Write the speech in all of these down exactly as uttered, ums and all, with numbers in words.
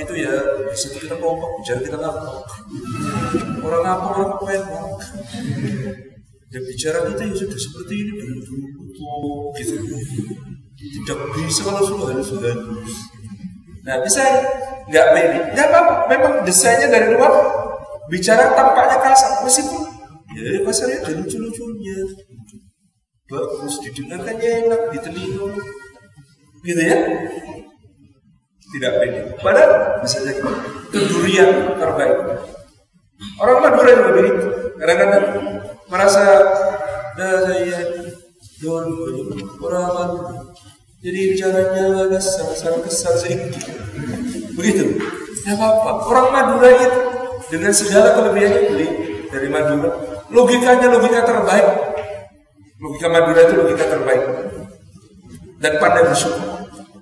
itu ya, di situ kita kompak, bicara kita ngapa. Orang apa, orang apa yang ngomong. Dan bicara kita ya sudah seperti ini, duduk, gitu. Tidak bisa kalau sudah sudah. Nah, bisa nggak pede, nggak apa-apa. Memang desainnya dari luar bicara tampaknya kasar, meskipun ya kasarnya ada lucu-lucunya, bagus didengarkannya enak di telinga, gitu ya. Tidak pede. Padahal bisa jadi kedurian terbaik. Orang Madura juga begitu. Kadang-kadang merasa dah saya dulu orang Madura. Jadi bicaranya agak sangat kesal sedikit. Begitu. Ya apa-apa. Orang Madura itu dengan segala kelebihannya beli dari Madura. Logikanya logika terbaik. Logika Madura itu logika terbaik. Dan pandai bersyukur.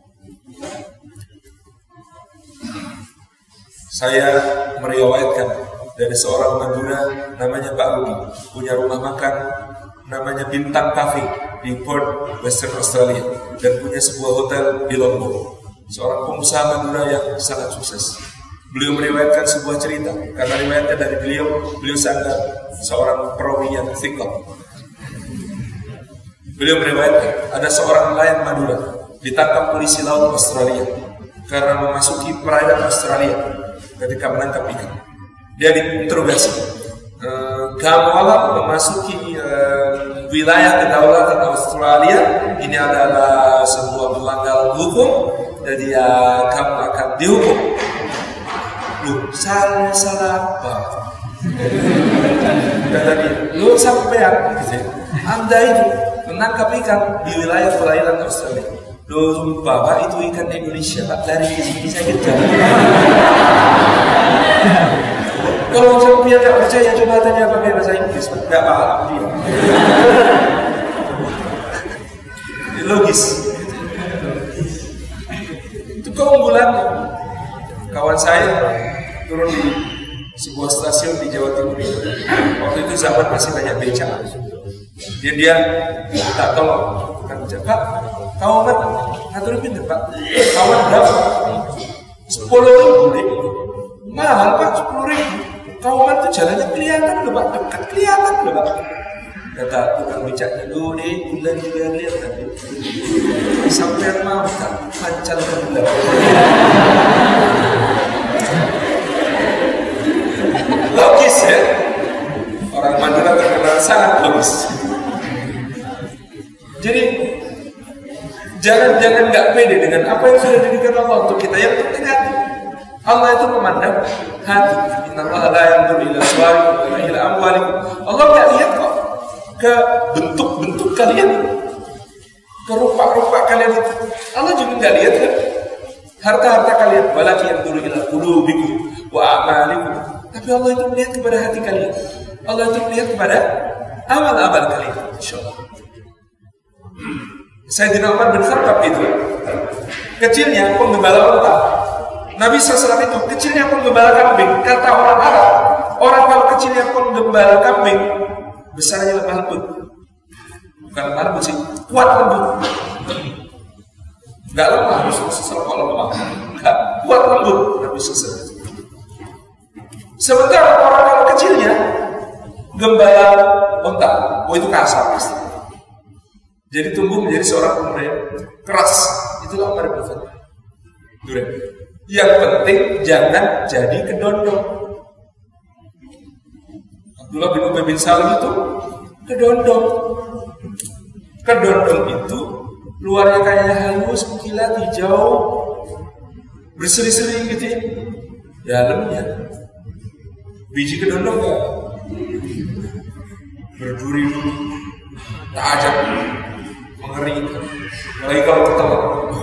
Saya meriwayatkan dari seorang Madura namanya Pak Rudi, punya rumah makan namanya Bintang Cafe di Perth, Western Australia, dan punya sebuah hotel di Lombok. Seorang pengusaha Madura yang sangat sukses. Beliau meriwayatkan sebuah cerita, karena riwayatnya dari beliau, beliau sangat seorang perawi yang thiqah. Beliau meriwayatkan ada seorang nelayan Madura ditangkap polisi laut Australia karena memasuki perairan Australia. Ketika menangkap ikan, dia diinterogasi. E, kamu Allah memasuki e, wilayah kedaulatan Australia, ini adalah sebuah pelanggaran hukum, jadi ya kamu akan dihukum. Lu salah salah apa? Kata dia, lu sampean, gitu. Anda itu menangkap ikan di wilayah perairan Australia. Loh, Bapak itu ikan Indonesia, Pak, dari sini saya kerja. Kalau dia nggak percaya, coba tanya pakai bahasa Inggris, Pak. Nggak paham dia. Logis. Itu keunggulan. Kawan saya turun di sebuah stasiun di Jawa Timur. Waktu itu zaman masih banyak beca. Dia dia tak tolong, bukan beca. Pak, kawan ngatur pinter Pak, kawan berapa? Sepuluh ribu. Mahal Pak, sepuluh ribu. Kawan tuh jalannya kelihatan loh Pak, dekat kelihatan loh Pak. Kata tukang becaknya, lu nih bulan juga lihat tadi. Sampai mau tak pancal ke bulan. Logis ya. Orang Madura terkenal sangat logis. Jadi jangan-jangan nggak pede dengan apa yang sudah diberikan Allah untuk kita. Yang penting hati. Allah itu memandang hati. Inna Allah la yanzuru ila suwarikum wa ila amwalikum. Allah nggak lihat kok ke bentuk-bentuk kalian, ke rupa-rupa kalian itu. Allah juga nggak lihat kan harta-harta kalian. Walakin yanzuru ila qulubikum wa a'malikum. Tapi Allah itu melihat kepada hati kalian. Allah itu melihat kepada amal-amal kalian. Insyaallah. Sayyidina Umar bin Khattab itu kecilnya penggembala unta. Nabi shallallahu alaihi wasallam itu kecilnya penggembala kambing. Kata orang Arab, orang kalau kecilnya penggembala kambing, besarnya lemah lembut. Bukan lemah lembut sih, kuat lembut. Gak lemah, Nabi shallallahu alaihi wasallam kalau lemah, gak kuat lembut. Nabi shallallahu alaihi wasallam. Sementara orang kalau kecilnya gembala unta, oh itu kasar pasti. Jadi tumbuh menjadi seorang pemuda yang keras. Itulah Umar bin Khattab. Yang penting jangan jadi kedondong. Abdullah bin Ubay bin Salul itu kedondong. Kedondong itu luarnya kayak halus, mengkilat, hijau, berseri-seri gitu ya. Dalamnya biji kedondong ya berduri-duri, tajam, mengerikan. Lagi kalau ketemu.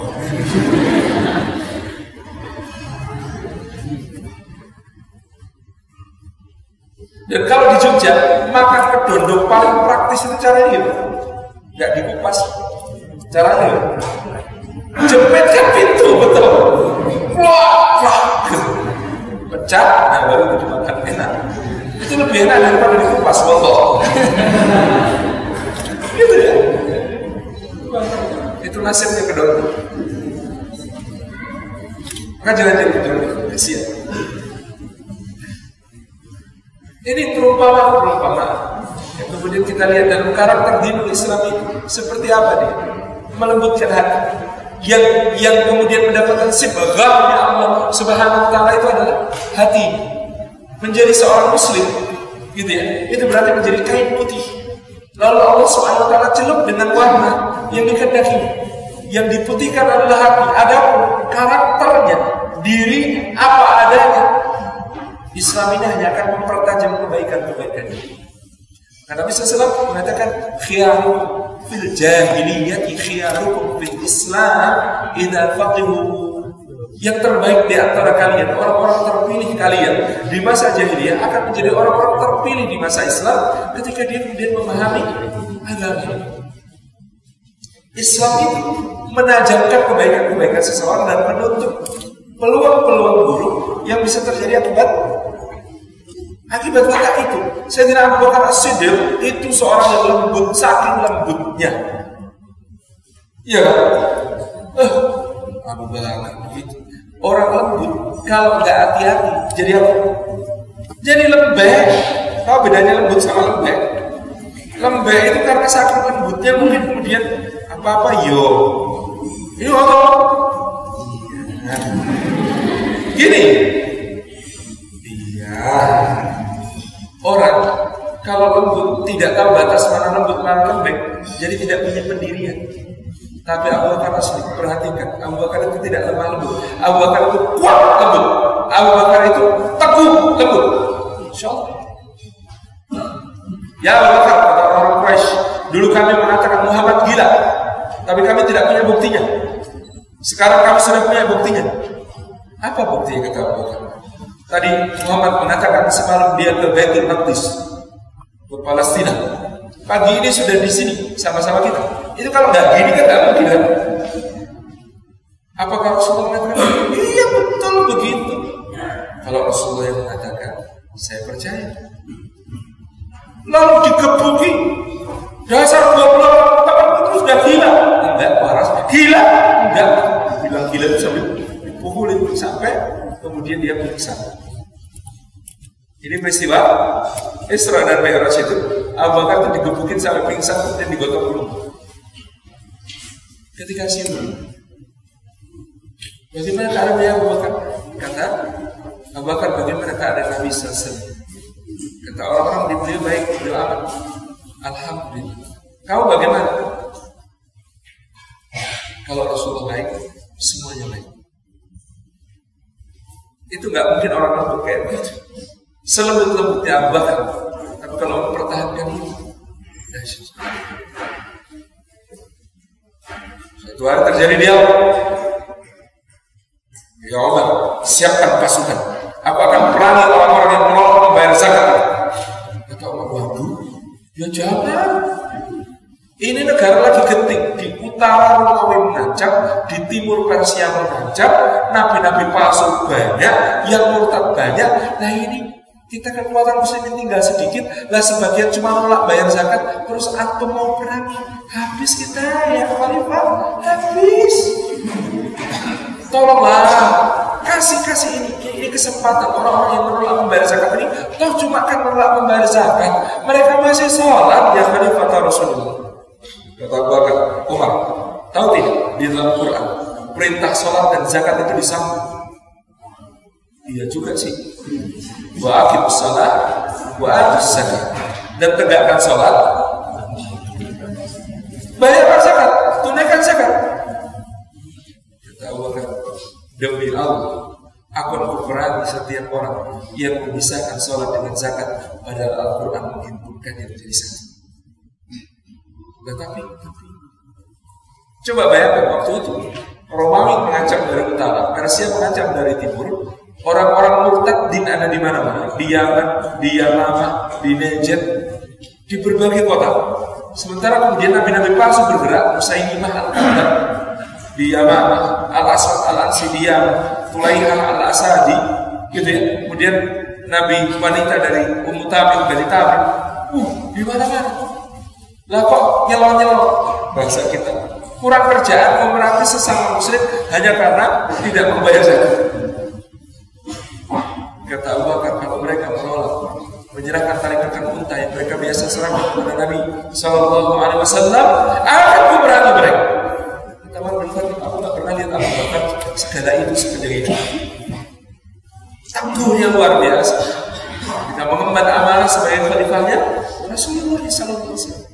Dan kalau di Jogja, makan kedondong paling praktis itu caranya gitu. Nggak dikupas. Caranya jepitkan pintu, betul. Wah, wah. Pecah, nah baru itu dimakan enak. Itu lebih enak daripada dikupas, betul. Gitu ya. Itu nasibnya kedondong. Maka jangan jadi kedondong. kasihan. Ini perumpamaan-perumpamaan yang kemudian kita lihat dalam karakter dinul Islam itu seperti apa dia melembutkan hati. Yang yang kemudian mendapatkan sibghahnya Allah Subhanahu wa taala itu adalah hati. Menjadi seorang muslim gitu ya, itu berarti menjadi kain putih. Lalu Allah Subhanahu wa taala celup dengan warna yang dikehendaki. Yang diputihkan adalah hati. Adapun karakternya, diri apa adanya, Islam ini hanya akan mempertajam kebaikan-kebaikan ini. Karena Nabi sallallahu alaihi wasallam mengatakan khiyarukum fil jahiliyati khiyarukum fil Islam idza faqihu. Yang terbaik di antara kalian, orang-orang terpilih kalian di masa jahiliyah akan menjadi orang-orang terpilih di masa Islam ketika dia kemudian memahami agama. Islam itu menajamkan kebaikan-kebaikan seseorang dan menutup peluang-peluang buruk yang bisa terjadi akibat akibat kata itu. Sayyidina Abu Bakar As-Siddiq itu seorang yang lembut, saking lembutnya. Iya kan? Eh, Abu Bakar begitu. Orang lembut kalau nggak hati-hati jadi apa? Jadi lembek. Tahu bedanya lembut sama lembek? Lembek itu karena saking lembutnya mungkin kemudian apa-apa yo. Yo atau nah. Gini. Iya. Orang kalau lembut tidak tahu batas mana lembut mana lembek, jadi tidak punya pendirian. Tapi Abu Bakar asli, perhatikan, Abu Bakar itu tidak lemah lembut. Abu Bakar itu kuat lembut. Abu Bakar itu teguh lembut. Insyaallah. Ya Abu Bakar, kata orang Quraisy, dulu kami mengatakan Muhammad gila, tapi kami tidak punya buktinya. Sekarang kami sudah punya buktinya. Apa buktinya kata Abu Bakar? Tadi Muhammad mengatakan semalam dia ke Baitul Maqdis, ke Palestina. Pagi ini sudah di sini sama-sama kita. Itu kalau nggak gini kan nggak mungkin kan? Apakah Rasulullah mengatakan? Iya betul begitu. Kalau Rasulullah yang mengatakan, saya percaya. Lalu digebuki, dasar dua puluh orang itu sudah gila. Enggak waras, gila. Enggak bilang gila itu sampai dipukulin sampai kemudian dia pingsan. Ini peristiwa Isra dan Mi'raj itu, Abu Bakar itu digebukin sampai pingsan dan digotong dulu. Ketika siul, bagaimana keadaan Abu Bakar? Kata Abu Bakar, bagaimana keadaan Nabi sallallahu alaihi wasallam? Kata orang-orang di beliau baik, beliau aman. Alhamdulillah. Kau bagaimana? Kalau Rasulullah baik, semuanya baik. Itu nggak mungkin orang lembut kayak begitu. Selembut-lembutnya Abu Bakar. Tapi kalau mempertahankan ini, suatu hari terjadi dia, ya Umar, siapkan pasukan. Aku akan perangi orang-orang yang menolak membayar zakat. Kata Umar, waduh, ya jangan. Ini negara lagi genting. Di utara Romawi mengancam, di timur Persia mengancam, nabi-nabi palsu banyak, yang murtad banyak. Nah ini kita kekuatan muslimin tinggal sedikit, lah sebagian cuma nolak bayar zakat, terus antum mau perang, habis kita ya Khalifah, habis. Tolonglah, kasih kasih ini, ini kesempatan orang-orang yang menolak membayar zakat ini, toh cuma kan menolak membayar zakat, mereka masih sholat ya Khalifah Rasulullah. Kata Abu Bakar, Umar, tahu tidak di dalam Quran perintah sholat dan zakat itu disambung? Iya juga sih. Wa aqimus shalah wa atuz zakat. Dan tegakkan sholat, bayarkan zakat, tunaikan zakat. Kata Abu Bakar, demi Allah, aku akan berperangi setiap orang yang memisahkan sholat dengan zakat, padahal Al-Quran menghimpunkannya menjadi satu. Tetapi, tapi, coba bayangkan waktu itu Romawi mengancam dari utara, Persia mengancam dari timur. Orang-orang murtad din ada di mana-mana, di Yaman, di Yamamah, di Najd, di berbagai kota. Sementara kemudian nabi-nabi palsu bergerak, Musailimah al-Kadzdzab di Yamamah, Al-Aswad al-Ansi di Yaman, Tulaihah al-Asadi, gitu ya. Kemudian nabi wanita dari Ummu Tamim dari Tamim, uh, di mana-mana. Lah kok nyelon-nyelon bahasa kita, kurang kerjaan memerangi sesama muslim hanya karena tidak membayar zakat. Sallallahu Alaihi Wasallam, aku berani mereka. Kata Umar bin Khattab, aku tak pernah lihat Abu Bakar segala itu seperti itu. Tangguhnya luar biasa. Kita mengemban amanah sebagai khalifahnya Rasulullah Sallallahu Alaihi Wasallam.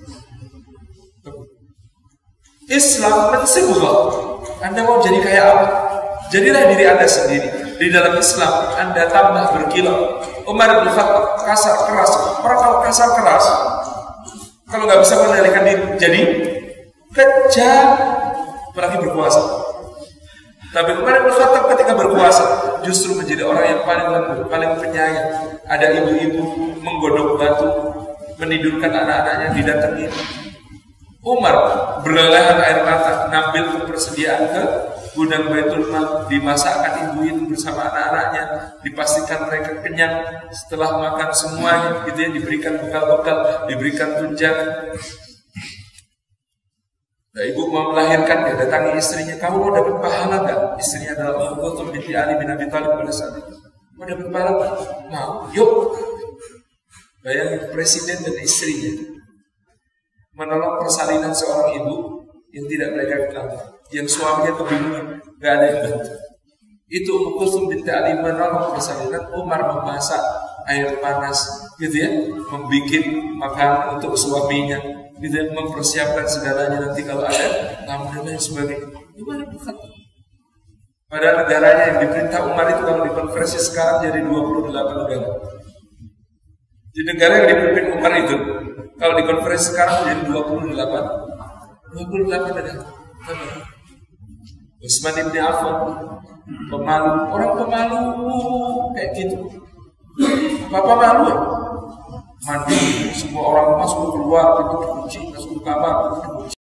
Islam mensibullah. Anda mau jadi kayak apa? Jadilah diri Anda sendiri. Di dalam Islam Anda tambah berkilau. Umar bin Khattab kasar keras. Orang kalau kasar keras, kalau nggak bisa mengendalikan diri, jadi kejam. Apalagi berkuasa. Tapi Umar bin Khattab ketika berkuasa justru menjadi orang yang paling lembut, paling penyayang. Ada ibu-ibu menggodok batu, menidurkan anak-anaknya, didatangi. Umar berlelehan air mata, ngambil persediaan ke gudang Baitul Mal, dimasakkan ibu itu bersama anak-anaknya, dipastikan mereka kenyang setelah makan semuanya, gitu ya, diberikan bekal-bekal, diberikan tunjangan. Nah, ibu mau melahirkan, dia datangi istrinya, kamu mau dapat pahala nggak? Istrinya adalah Ummu Kulthum binti Ali bin Abi Thalib pada saat itu. Mau dapat pahala nggak? Mau, yuk. Bayangin presiden dan istrinya menolong persalinan seorang ibu yang tidak mereka kenal, yang suaminya kebingungan, nggak ada yang bantu. Itu Ummu Kulthum binti Ali menolong persalinan. Umar memasak air panas, gitu ya, membuat makanan untuk suaminya, gitu ya, mempersiapkan segalanya nanti kalau ada tamu dan lain sebagainya. Gimana bukan? Pada negaranya yang diperintah Umar itu kalau dikonversi sekarang jadi dua puluh delapan negara. Di negara yang dipimpin Umar itu kalau dikonversi sekarang jadi dua puluh delapan negara. Utsman bin Affan, pemalu, orang pemalu kayak gitu. Bapak malu ya? Mandi, semua orang masuk keluar, itu dikunci, masuk kamar, dikunci.